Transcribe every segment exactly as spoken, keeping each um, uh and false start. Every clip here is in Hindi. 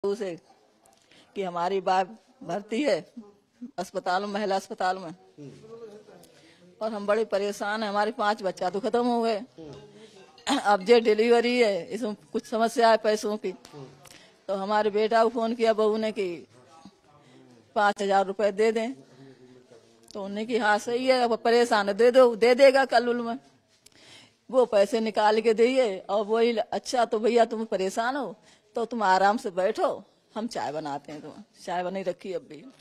साधु से कि हमारी बाप भर्ती है अस्पताल में, महिला अस्पताल में, और हम बड़े परेशान हैं। हमारे पांच बच्चा तो खत्म हो गए, अब जे डिलीवरी है, इसमें कुछ समस्या है पैसों की। तो हमारे बेटा को फोन किया बहू ने कि पाँच हजार रुपए दे दें। तो उन्हें की हाँ सही है, अब परेशान है, दे दो, दे देगा कल उल में। वो पैसे निकाल के दिए और वही, अच्छा तो भैया तुम परेशान हो तो तुम आराम से बैठो, हम चाय बनाते हैं। तुम चाय बनी रखी अब भी।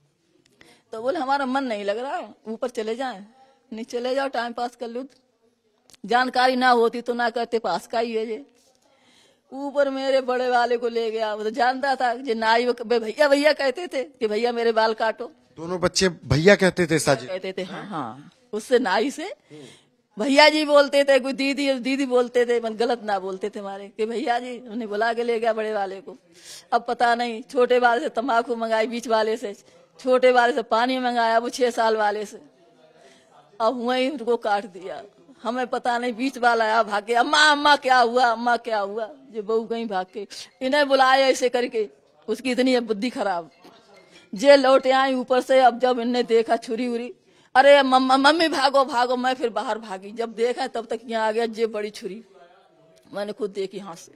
तो बोले हमारा मन नहीं लग रहा है, ऊपर चले जाएं। नहीं चले जाओ, टाइम पास कर लो। जानकारी ना होती तो ना करते, पास का ही है ये। ऊपर मेरे बड़े वाले को ले गया, वो तो जानता था जो नाई, भैया भैया कहते थे कि भैया मेरे बाल काटो। दोनों बच्चे भैया कहते थे? साजिद कहते थे हाँ हाँ, उससे नाई से भैया जी बोलते थे, कोई दीदी दीदी बोलते थे, मन गलत ना बोलते थे हमारे कि भैया जी। उन्हें बुला के ले गया बड़े वाले को। अब पता नहीं, छोटे वाले से तम्बाकू मंगाई, बीच वाले से, छोटे वाले से पानी मंगाया, वो छह साल वाले से। अब वही उनको काट दिया। हमें पता नहीं, बीच वाला आया भाग के, अम्मा अम्मा क्या हुआ, अम्मा क्या हुआ। जो बहू कहीं भाग के इन्हें बुलाया ऐसे करके, उसकी इतनी है बुद्धि खराब। जे लौटे आई ऊपर से। अब जब इनने देखा छुरी उरी, अरे मम्मी भागो भागो, मैं फिर बाहर भागी। जब देखा तब तक यहाँ आ गया जे बड़ी छुरी, मैंने खुद देखी हाथ से।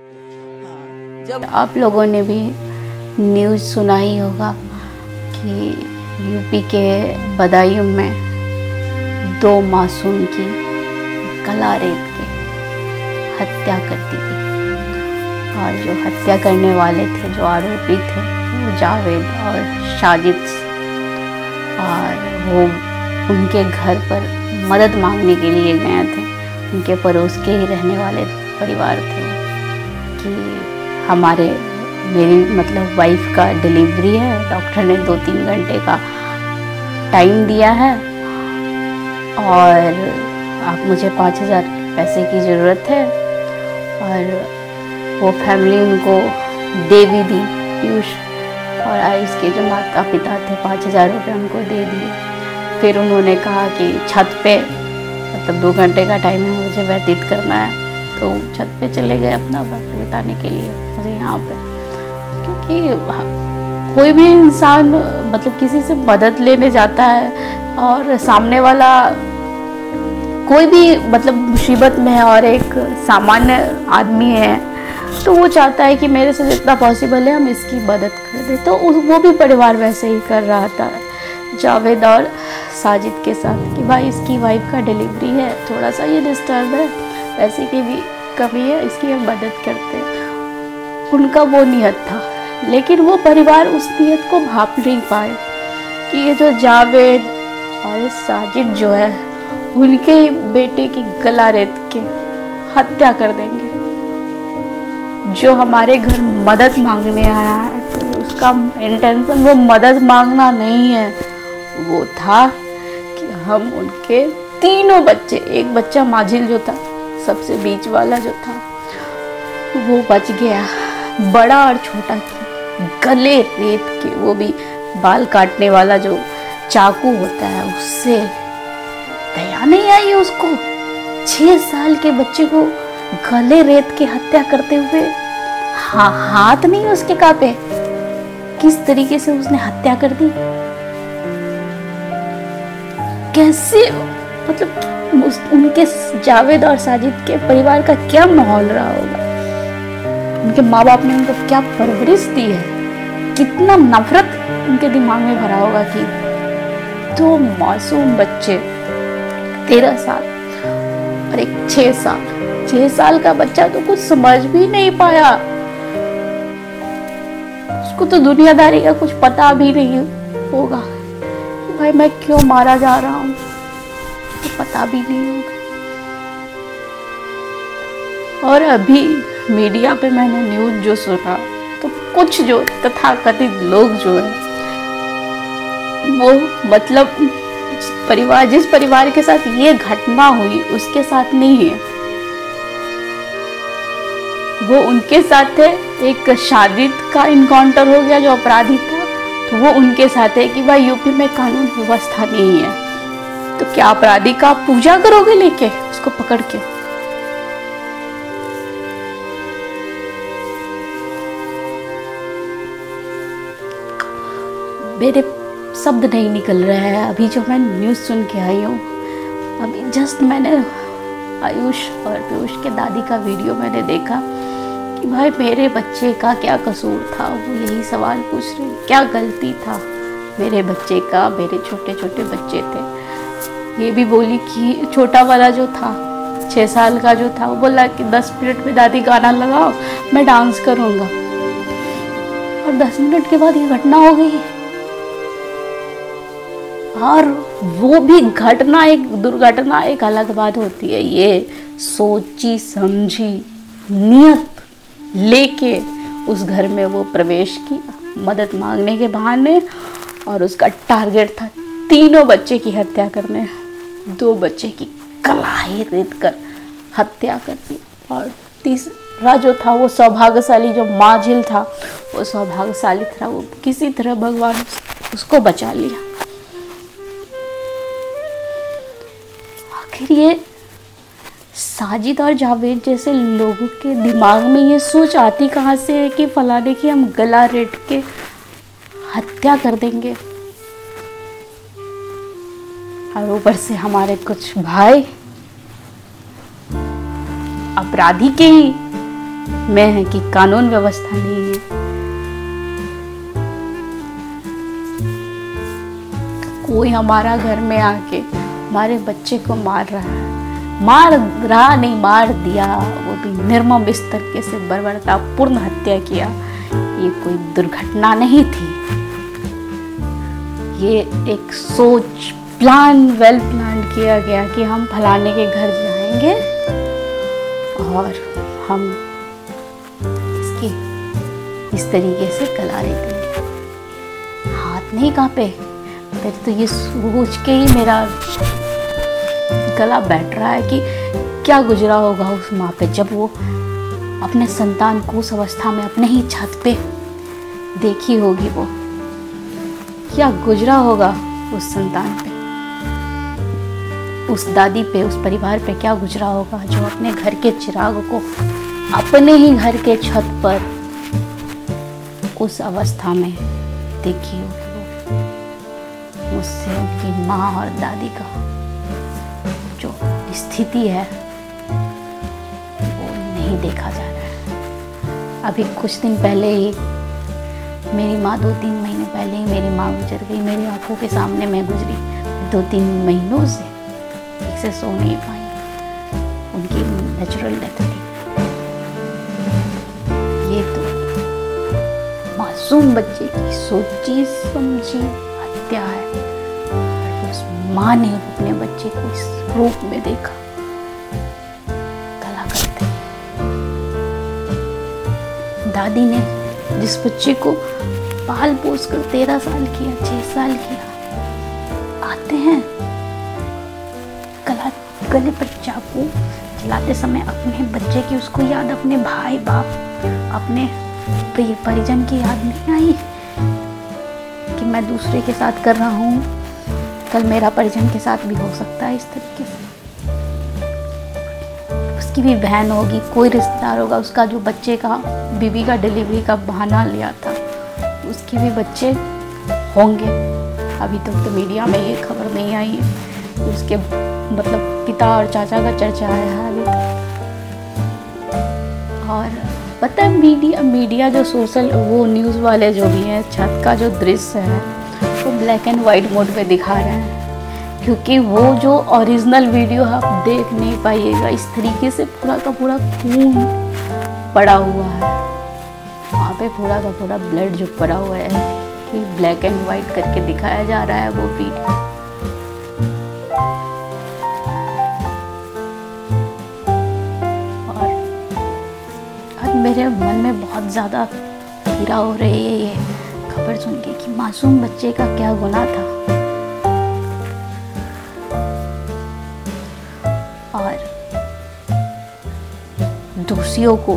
हाँ, जब आप लोगों ने भी न्यूज़ सुना ही होगा कि यूपी के बदायूं में दो मासूम की गला रेत के हत्या कर दी गई। और जो हत्या करने वाले थे, जो आरोपी थे, वो जावेद और साजिद, और वो उनके घर पर मदद मांगने के लिए गए थे। उनके पड़ोस के ही रहने वाले परिवार थे कि हमारे मेरी मतलब वाइफ का डिलीवरी है, डॉक्टर ने दो तीन घंटे का टाइम दिया है और आप मुझे पाँच हज़ार पैसे की ज़रूरत है। और वो फैमिली उनको दे भी दी, पीयूष और आयुष के जो माता पिता थे, पाँच हज़ार रुपये उनको दे दिए। फिर उन्होंने कहा कि छत पे, मतलब दो घंटे का टाइम है मुझे व्यतीत करना है, तो छत पे चले गए अपना वक्त बिताने के लिए मुझे यहाँ पे। क्योंकि कोई भी इंसान मतलब किसी से मदद लेने जाता है और सामने वाला कोई भी मतलब मुसीबत में है और एक सामान्य आदमी है, तो वो चाहता है कि मेरे से जितना पॉसिबल है हम इसकी मदद कर दें। तो वो भी परिवार वैसे ही कर रहा था जावेद और साजिद के साथ कि भाई इसकी वाइफ का डिलीवरी है, थोड़ा सा ये डिस्टर्ब है, पैसे की भी कमी है, इसकी हम मदद करते हैं। उनका वो नियत था, लेकिन वो परिवार उस नियत को भाप नहीं पाए कि ये जो जावेद और साजिद जो है उनके बेटे की गला रेत के हत्या कर देंगे। जो हमारे घर मदद मांगने आया है तो उसका इंटेंशन वो मदद मांगना नहीं है, वो था कि हम उनके तीनों बच्चे, एक बच्चा माजिल जो था सबसे बीच वाला जो था वो बच गया, बड़ा और छोटा की गले रेत के, वो भी बाल काटने वाला जो चाकू होता है उससे। दया नहीं आई उसको, छह साल के बच्चे को गले रेत के हत्या करते हुए। हाँ, हाथ नहीं उसके कांपे, किस तरीके से उसने हत्या कर दी, कैसे, मतलब उनके उनके और साजिद के परिवार का क्या माहौल रहा होगा, उनके माँ बाप ने उनको क्या परवरिश दी है, कितना नफरत उनके दिमाग में भरा होगा कि दो मासूम बच्चे, तेरह साल और एक छह साल छह साल का बच्चा तो कुछ समझ भी नहीं पाया, उसको तो दुनियादारी का कुछ पता भी नहीं होगा कि भाई मैं क्यों मारा जा रहा हूँ, तो पता भी नहीं होगा। और अभी मीडिया पे मैंने न्यूज़ जो सुना, तो कुछ जो तथाकथित लोग जो है वो मतलब परिवार, जिस परिवार के साथ ये घटना हुई उसके साथ नहीं है, वो उनके साथ है। एक साजिद का इनकाउंटर हो गया जो अपराधी था, तो वो उनके साथ है कि भाई यूपी में कानून व्यवस्था नहीं है, तो क्या अपराधी का पूजा करोगे लेके उसको पकड़ के? मेरे शब्द नहीं निकल रहे हैं। अभी जो मैं न्यूज़ सुन के आई हूँ, अभी जस्ट मैंने आयुष और पीयूष के दादी का वीडियो मैंने देखा कि भाई मेरे बच्चे का क्या कसूर था। वो यही सवाल पूछ रहे, क्या गलती था मेरे बच्चे का, मेरे छोटे छोटे बच्चे थे। ये भी बोली कि छोटा वाला जो था छः साल का जो था, वो बोला कि दस मिनट में दादी गाना लगाओ, मैं डांस करूँगा। और दस मिनट के बाद ये घटना हो गई। और वो भी घटना, एक दुर्घटना एक अलग बात होती है। ये सोची समझी नियत लेके उस घर में वो प्रवेश किया मदद मांगने के बहाने, और उसका टारगेट था तीनों बच्चे की हत्या करने। दो बच्चे की कलाई रेत कर हत्या कर दी, और तीसरा जो था वो सौभाग्यशाली, जो माजिल था वो सौभाग्यशाली था, वो किसी तरह भगवान उसको बचा लिया। आखिर ये साजिद और जावेद जैसे लोगों के दिमाग में ये सोच आती कहाँ से है कि फलाने की हम गला रेत के हत्या कर देंगे। और ऊपर से हमारे कुछ भाई अपराधी के ही में है कि कानून व्यवस्था नहीं है। कोई हमारा घर में आके हमारे बच्चे को मार रहा है, मार रहा नहीं मार दिया, वो भी निर्मम इस तरीके से बर्बरतापूर्ण हत्या किया। ये कोई दुर्घटना नहीं थी, ये एक सोच प्लान वेल प्लान किया गया कि हम फलाने के घर जाएंगे और हम इसकी इस तरीके से गला रेत लेंगे। हाथ नहीं कांपे, फिर तो ये सोच के ही मेरा गला बैठ रहा है कि क्या गुजरा होगा उस माँ पे जब वो अपने संतान को उस अवस्था में अपने ही छत पे देखी होगी। वो क्या गुजरा होगा उस संतान पे, उस दादी पे, उस परिवार पे क्या गुजरा होगा जो अपने घर के चिराग को अपने ही घर के छत पर उस अवस्था में देखी होगी। उससे उनकी माँ और दादी का जो स्थिति है वो नहीं देखा जा रहा है। अभी कुछ दिन पहले ही मेरी माँ, दो तीन महीने पहले ही मेरी माँ गुजर गई। मेरी आंखों के सामने मैं गुजरी। दो तीन महीनों से ठीक से सो नहीं पाई, उनकी नेचुरल डेथ थी। ये तो मासूम बच्चे की सोची समझी हत्या है। उस माँ ने अपने बच्चे को इस रूप में देखा, गला करते। दादी ने जिस बच्चे को पाल पोस कर तेरह साल किया, छह साल किया, आते हैं गला गले पर चाकू चलाते समय अपने बच्चे की उसको याद, अपने भाई बाप, अपने प्रिय परिजन की याद नहीं आई कि मैं दूसरे के साथ कर रहा हूँ, कल मेरा परिजन के साथ भी हो सकता है इस तरीके से। उसकी भी बहन होगी, कोई रिश्तेदार होगा, उसका जो बच्चे का, बीबी का डिलीवरी का बहाना लिया था, उसके भी बच्चे होंगे। अभी तक तो, तो मीडिया में ये खबर नहीं आई है। उसके मतलब पिता और चाचा का चर्चा आया है अभी तक। और पता है मीडिया मीडिया जो सोशल वो न्यूज़ वाले जो भी हैं, छत का जो दृश्य है वो ब्लैक एंड वाइट मोड में दिखा रहे हैं, क्योंकि वो जो ओरिजिनल वीडियो आप देख नहीं पाइएगा। इस तरीके से पूरा का पूरा खून पड़ा हुआ है वहाँ पे, पूरा का पूरा ब्लड जो पड़ा हुआ है कि ब्लैक एंड वाइट करके दिखाया जा रहा है वो वीडियो। और अब मेरे मन में बहुत ज़्यादा पीड़ा हो रही है ये खबर सुन के कि मासूम बच्चे का क्या गुनाह था। और दोषियों को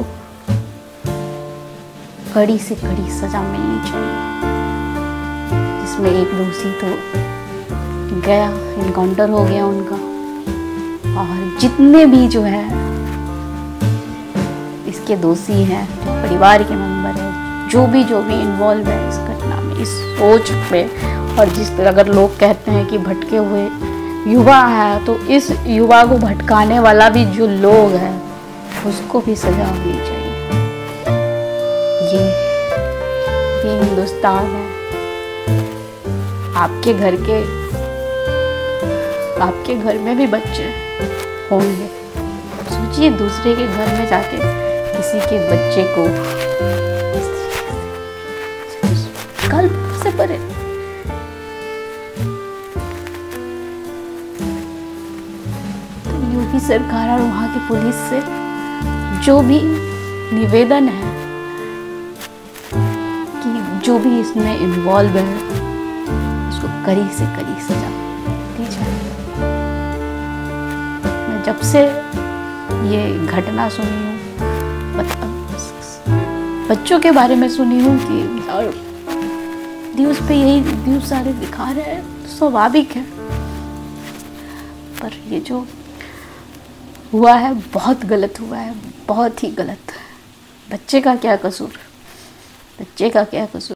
कड़ी से कड़ी सजा मिलनी चाहिए। जिसमें एक दोषी तो गया, इनकाउंटर हो गया उनका, और जितने भी जो है इसके दोषी हैं, जो परिवार के मेंबर हैं, जो भी जो भी इन्वॉल्व है इस घटना में, इस सोच में, और जिस तरह अगर लोग कहते हैं कि भटके हुए युवा है, तो इस युवा को भटकाने वाला भी जो लोग है उसको भी सजा होनी चाहिए। ये ये हिंदुस्तान है। आपके घर के आपके घर में भी बच्चे होंगे, सोचिए दूसरे के घर में जाके किसी के बच्चे को कल्प से परे। तो योगी सरकार और वहाँ की पुलिस से जो भी निवेदन है कि जो भी इसमें इन्वॉल्व है उसको कड़ी से कड़ी सजा दी जाए। मैं जब से ये घटना सुनी हूँ, बच्चों के बारे में सुनी हूँ कि और न्यूज़ पे यही न्यूज़ सारे दिखा रहे हैं, स्वाभाविक है, पर ये जो हुआ है बहुत गलत हुआ है, बहुत ही गलत। बच्चे का क्या कसूर, बच्चे का क्या कसूर।